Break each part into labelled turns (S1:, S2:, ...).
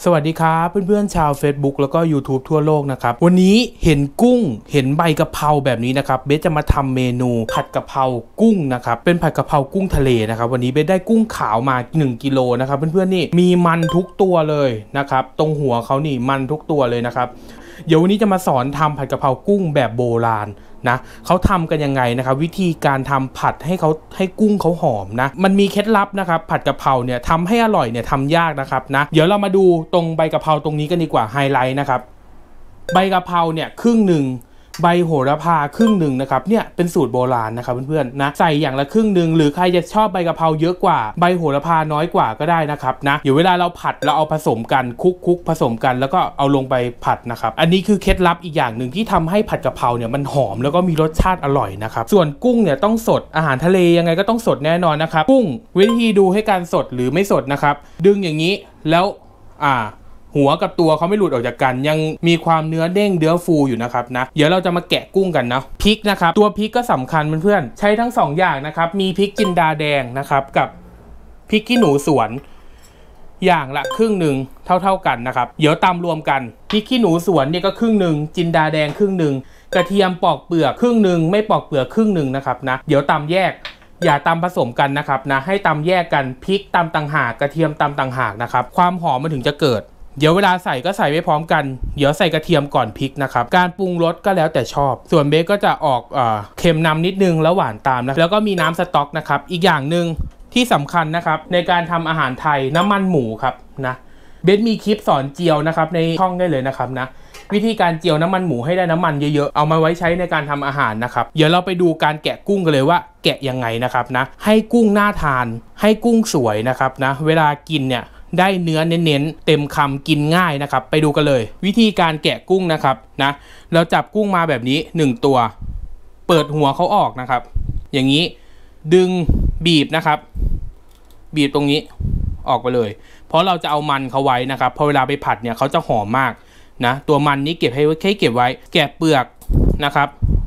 S1: สวัสดีครับเพื่อนๆชาว Facebook แล้วก็ YouTube ทั่วโลกนะครับวันนี้เห็นกุ้งเห็นใบกะเพราแบบนี้นะครับเบสจะมาทำเมนูผัดกะเพรากุ้งนะครับเป็นผัดกะเพรากุ้งทะเลนะครับวันนี้เบสได้กุ้งขาวมา1 กิโลนะครับเพื่อนๆนี่มีมันทุกตัวเลยนะครับตรงหัวเขานี่มันทุกตัวเลยนะครับเดี๋ยววันนี้จะมาสอนทำผัดกะเพรากุ้งแบบโบราณนะเขาทำกันยังไงนะครับวิธีการทำผัดให้กุ้งเขาหอมนะมันมีเคล็ดลับนะครับผัดกะเพราเนี่ยทำให้อร่อยเนี่ยทำยากนะครับนะเดี๋ยวเรามาดูตรงใบกะเพราตรงนี้กันดีกว่าไฮไลท์นะครับใบกะเพราเนี่ยครึ่งหนึ่งใบโหระพาครึ่งหนึ่งนะครับเนี่ยเป็นสูตรโบราณนะครับเพื่อนๆนะใส่อย่างละครึ่งหนึ่งหรือใครจะชอบใบกะเพราเยอะกว่าใบโหระพาน้อยกว่าก็ได้นะครับนะเดี๋ยวเวลาเราผัดเราเอาผสมกันคุกผสมกันแล้วก็เอาลงไปผัดนะครับอันนี้คือเคล็ดลับอีกอย่างหนึ่งที่ทำให้ผัดกะเพราเนี่ยมันหอมแล้วก็มีรสชาติอร่อยนะครับส่วนกุ้งเนี่ยต้องสดอาหารทะเลยังไงก็ต้องสดแน่นอนนะครับกุ้งวิธีดูให้การสดหรือไม่สดนะครับดึงอย่างนี้แล้วหัวกับตัวเขาไม่หลุดออกจากกันยังมีความเนื้อเด้งเนื้อฟูอยู่นะครับนะเดี๋ยวเราจะมาแกะกุ้งกันนะพริกนะครับตัวพริกก็สำคัญเพื่อนๆใช้ทั้ง2 อย่างนะครับมีพริกจินดาแดงนะครับกับพริกขี้หนูสวนอย่างละครึ่งหนึ่งเท่ากันนะครับเดี๋ยวตำรวมกันพริกขี้หนูสวนเนี่ยก็ครึ่งหนึ่งจินดาแดงครึ่งหนึ่งกระเทียมปอกเปลือกครึ่งหนึ่งไม่ปอกเปลือกครึ่งหนึ่งนะครับนะเดี๋ยวตำแยกอย่าตำผสมกันนะครับนะให้ตำแยกกันพริกตำต่างหากกระเทียมตำต่างหากนะครับความหอมมันถึงจะเกิดเดี๋ยวเวลาใส่ก็ใส่ไว้พร้อมกันเดี๋ยวใส่กระเทียมก่อนพริกนะครับการปรุงรสก็แล้วแต่ชอบส่วนเบสก็จะออกเค็มนำนิดนึงแล้วหวานตามนะแล้วก็มีน้ำสต๊อกนะครับอีกอย่างหนึ่งที่สำคัญนะครับในการทำอาหารไทยน้ำมันหมูครับนะเบสมีคลิปสอนเจียวนะครับในช่องได้เลยนะครับนะวิธีการเจียวน้ำมันหมูให้ได้น้ำมันเยอะๆเอามาไว้ใช้ในการทำอาหารนะครับเดี๋ยวเราไปดูการแกะกุ้งกันเลยว่าแกะยังไงนะครับนะให้กุ้งน่าทานให้กุ้งสวยนะครับนะเวลากินเนี่ยได้เนื้อเน้นๆเต็มคำกินง่ายนะครับไปดูกันเลยวิธีการแกะกุ้งนะครับนะเราจับกุ้งมาแบบนี้1 ตัวเปิดหัวเขาออกนะครับอย่างนี้ดึงบีบนะครับบีบตรงนี้ออกไปเลยเพราะเราจะเอามันเขาไว้นะครับพอเวลาไปผัดเนี่ยเขาจะหอมมากนะตัวมันนี้เก็บให้เก็บไว้แกะเปลือกนะครับ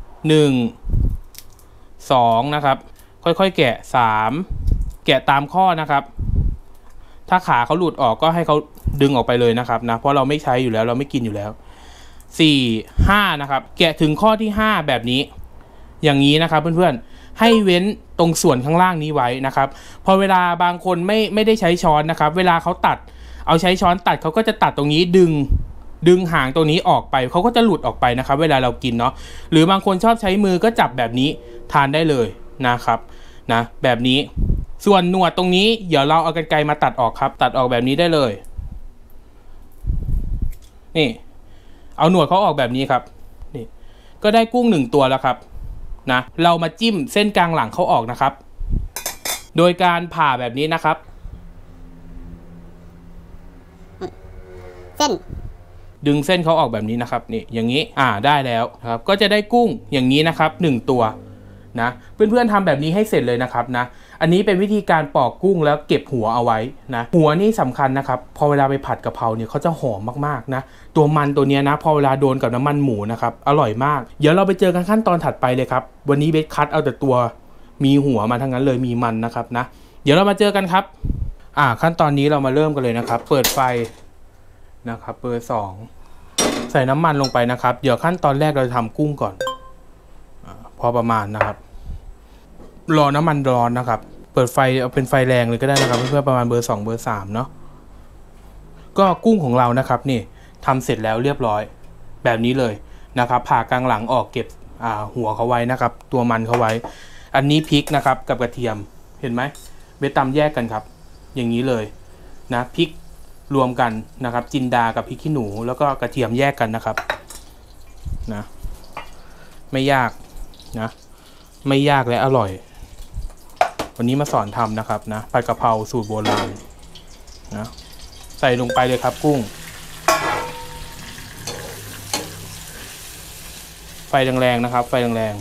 S1: 1 2นะครับค่อยๆแกะ3แกะตามข้อนะครับถ้าขาเขาหลุดออกก็ให้เขาดึงออกไปเลยนะครับนะเพราะเราไม่ใช้อยู่แล้วเราไม่กินอยู่แล้ว4 5นะครับแกะถึงข้อที่5แบบนี้อย่างนี้นะครับเพื่อนๆให้เว้นตรงส่วนข้างล่างนี้ไว้นะครับพอเวลาบางคนไม่ได้ใช้ช้อนนะครับเวลาเขาตัดเอาใช้ช้อนตัดเขาก็จะตัดตรงนี้ดึงหางตัวนี้ออกไปเขาก็จะหลุดออกไปนะครับเวลาเรากินเนาะหรือบางคนชอบใช้มือก็จับแบบนี้ทานได้เลยนะครับนะแบบนี้ส่วนหนวดตรงนี้เดี๋ยวเราเอากรรไกรมาตัดออกครับตัดออกแบบนี้ได้เลยนี่เอาหนวดเขาออกแบบนี้ครับนี่ก็ได้กุ้ง1 ตัวแล้วครับนะเรามาจิ้มเส้นกลางหลังเขาออกนะครับโดยการผ่าแบบนี้นะครับดึงเส้นเขาออกแบบนี้นะครับนี่อย่างนี้ได้แล้วครับก็จะได้กุ้งอย่างนี้นะครับ1 ตัวนะเพื่อนๆทำแบบนี้ให้เสร็จเลยนะครับนะอันนี้เป็นวิธีการปอกกุ้งแล้วเก็บหัวเอาไว้นะหัวนี่สำคัญนะครับพอเวลาไปผัดกะเพราเนี่ยเขาจะหอมมากๆนะตัวมันตัวนี้นะพอเวลาโดนกับน้ำมันหมูนะครับอร่อยมากเดี๋ยวเราไปเจอกันขั้นตอนถัดไปเลยครับวันนี้เบสคัดเอาแต่ตัวมีหัวมาทั้งนั้นเลยมีมันนะครับนะเดี๋ยวเรามาเจอกันครับขั้นตอนนี้เรามาเริ่มกันเลยนะครับเปิดไฟนะครับเบอร์2ใส่น้ำมันลงไปนะครับเดี๋ยวขั้นตอนแรกเราจะทำกุ้งก่อนพอประมาณนะครับรอน้ำมันร้อนนะครับเปิดไฟเอาเป็นไฟแรงเลยก็ได้นะครับเพื่อประมาณเบอร์2เบอร์3เนาะก็กุ้งของเรานะครับนี่ทำเสร็จแล้วเรียบร้อยแบบนี้เลยนะครับผ่ากลางหลังออกเก็บหัวเขาไว้นะครับตัวมันเขาไว้อันนี้พริกนะครับกับกระเทียมเห็นไหมเบสตำแยกกันครับอย่างนี้เลยนะพริกรวมกันนะครับจินดากับพริกขี้หนูแล้วก็กระเทียมแยกกันนะครับนะไม่ยากนะไม่ยากและอร่อยวันนี้มาสอนทำนะครับนะผัดกะเพราสูตรโบราณนะใส่ลงไปเลยครับกุ้งไฟแรงๆนะครับไฟแรง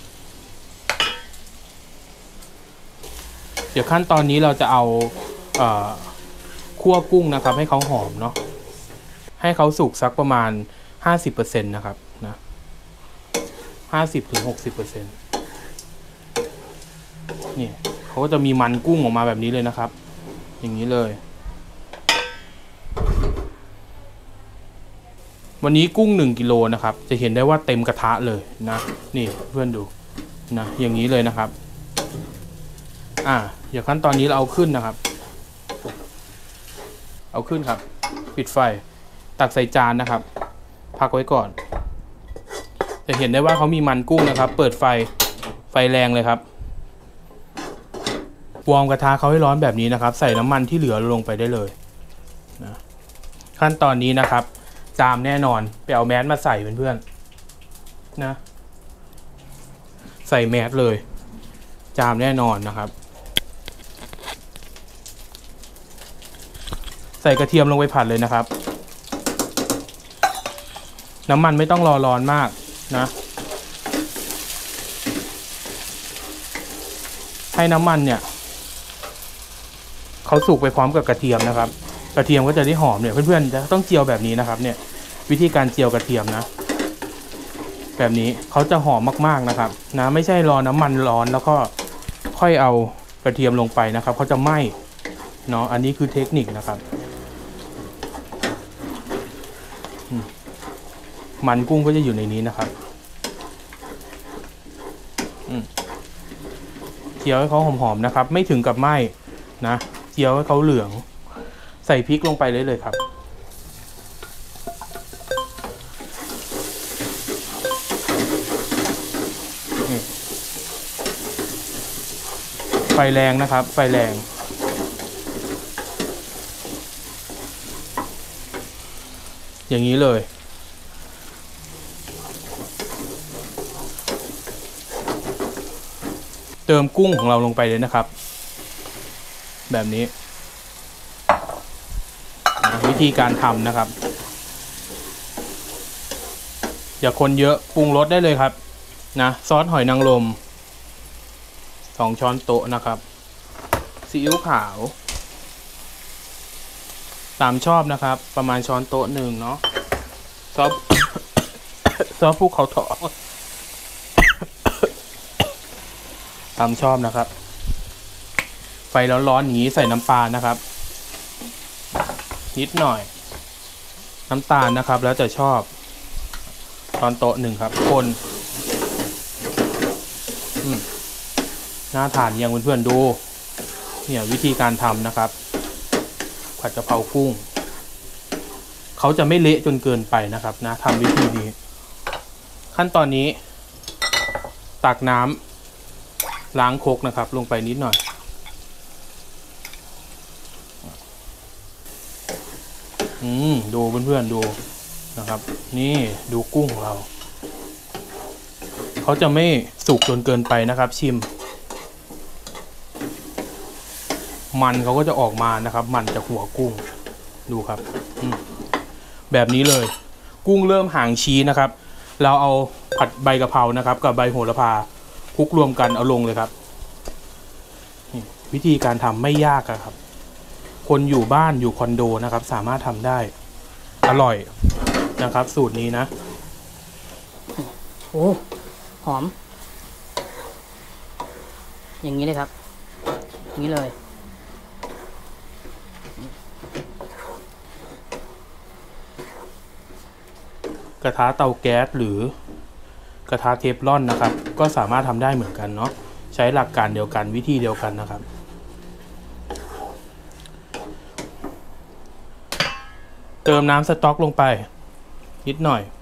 S1: ๆเดี๋ยวขั้นตอนนี้เราจะเอาคั่วกุ้งนะครับให้เขาหอมเนาะให้เขาสุกสักประมาณ 50% นะครับนะ50-60%นี่เขาก็จะมีมันกุ้งออกมาแบบนี้เลยนะครับอย่างนี้เลยวันนี้กุ้ง1 กิโลนะครับจะเห็นได้ว่าเต็มกระทะเลยนะนี่เพื่อนดูนะอย่างนี้เลยนะครับอย่างขั้นตอนนี้เราเอาขึ้นนะครับเอาขึ้นครับปิดไฟตักใส่จานนะครับพักไว้ก่อนจะเห็นได้ว่าเขามีมันกุ้งนะครับเปิดไฟแรงเลยครับวอร์มกระทะเขาให้ร้อนแบบนี้นะครับใส่น้ำมันที่เหลือลงไปได้เลยนะขั้นตอนนี้นะครับจามแน่นอนไปเอาแมสมาใส่เพื่อนๆนะใส่แมสเลยจามแน่นอนนะครับใส่กระเทียมลงไปผัดเลยนะครับน้ำมันไม่ต้องรอร้อนมากนะให้น้ำมันเนี่ยเขาสุกไปพร้อมกับกระเทียมนะครับกระเทียมก็จะได้หอมเนี่ยเพื่อนๆจะต้องเจียวแบบนี้นะครับเนี่ยวิธีการเจียวกระเทียมนะแบบนี้เขาจะหอมมากๆนะครับนะไม่ใช่รอน้ำมันร้อนแล้วก็ค่อยเอากระเทียมลงไปนะครับเขาจะไหม้เนาะอันนี้คือเทคนิคนะครับมันกุ้งก็จะอยู่ในนี้นะครับเจียวให้เขาหอมๆนะครับไม่ถึงกับไหม้นะเจียวให้เขาเหลืองใส่พริกลงไปเลยครับไฟแรงนะครับไฟแรงอย่างนี้เลยเติมกุ้งของเราลงไปเลยนะครับแบบนี้วิธีการทำนะครับอย่าคนเยอะปรุงรสได้เลยครับนะซอสหอยนางรม2 ช้อนโต๊ะนะครับซีอิ๊วขาวตามชอบนะครับประมาณช้อนโต๊ะ1เนาะซอสภูเขาทองตามชอบนะครับไฟร้อนๆอย่างนี้ใส่น้ำปลานะครับนิดหน่อยน้ำตาลนะครับแล้วจะชอบช้อนโต๊ะ1ครับคนน่าทานยังเพื่อนๆดูเนี่ยวิธีการทำนะครับผัดกะเพรากุ้งเขาจะไม่เละจนเกินไปนะครับนะทำวิธีนี้ขั้นตอนนี้ตักน้ำล้างครกนะครับลงไปนิดหน่อยดูเพื่อนๆดูนะครับนี่ดูกุ้งของเราเขาจะไม่สุกจนเกินไปนะครับชิมมันเขาก็จะออกมานะครับมันจากหัวกุ้งดูครับแบบนี้เลยกุ้งเริ่มห่างชี้นะครับเราเอาผัดใบกะเพรานะครับกับใบโหระพาคลุกรวมกันเอาลงเลยครับวิธีการทำไม่ยากครับคนอยู่บ้านอยู่คอนโดนะครับสามารถทำได้อร่อยนะครับสูตรนี้นะ
S2: โอ้หอมอย่างนี้เลยครับอย่างนี้เลย
S1: กระทะเตาแก๊สหรือกระทะเทฟลอนนะครับก็สามารถทำได้เหมือนกันเนาะใช้หลักการเดียวกันวิธีเดียวกันนะครับเติมน้ำสต๊อกลงไปนิดหน่อย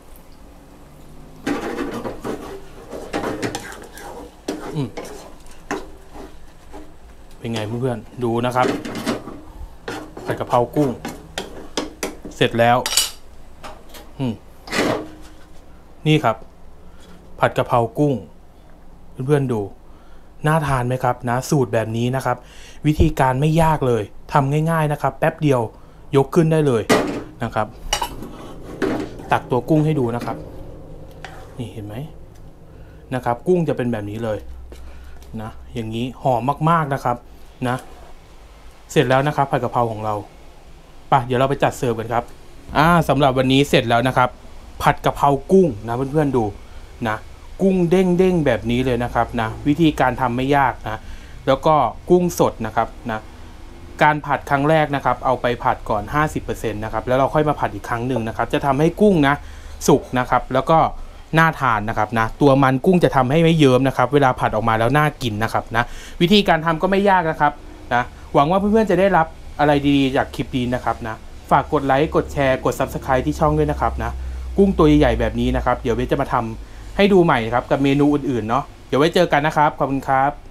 S1: เป็นไงเพื่อนๆดูนะครับผัดกะเพรากุ้งเสร็จแล้วนี่ครับผัดกะเพรากุ้งเพื่อนๆดูน่าทานไหมครับนะสูตรแบบนี้นะครับวิธีการไม่ยากเลยทำง่ายๆนะครับแป๊บเดียวยกขึ้นได้เลยนะครับตักตัวกุ้งให้ดูนะครับนี่เห็นไหมนะครับกุ้งจะเป็นแบบนี้เลยนะอย่างนี้หอมมากๆนะครับนะเสร็จแล้วนะครับผัดกะเพราของเราป่ะเดี๋ยวเราไปจัดเสิร์ฟกันครับสำหรับวันนี้เสร็จแล้วนะครับผัดกะเพรากุ้งนะเพื่อนๆดูนะกุ้งเด้งๆแบบนี้เลยนะครับนะวิธีการทำไม่ยากนะแล้วก็กุ้งสดนะครับนะการผัดครั้งแรกนะครับเอาไปผัดก่อน 50% นะครับแล้วเราค่อยมาผัดอีกครั้งหนึ่งนะครับจะทำให้กุ้งนะสุกนะครับแล้วก็น่าทานนะครับนะตัวมันกุ้งจะทำให้ไม่เยิ้มนะครับเวลาผัดออกมาแล้วน่ากินนะครับนะวิธีการทำก็ไม่ยากนะครับนะหวังว่าเพื่อนๆจะได้รับอะไรดีๆจากคลิปนี้นะครับนะฝากกดไลค์กดแชร์กด Subscribe ที่ช่องด้วยนะครับนะกุ้งตัวใหญ่ๆแบบนี้นะครับเดี๋ยวเบสจะมาทำให้ดูใหม่ครับกับเมนูอื่นๆเนาะเดี๋ยวไว้เจอกันนะครับขอบคุณครับ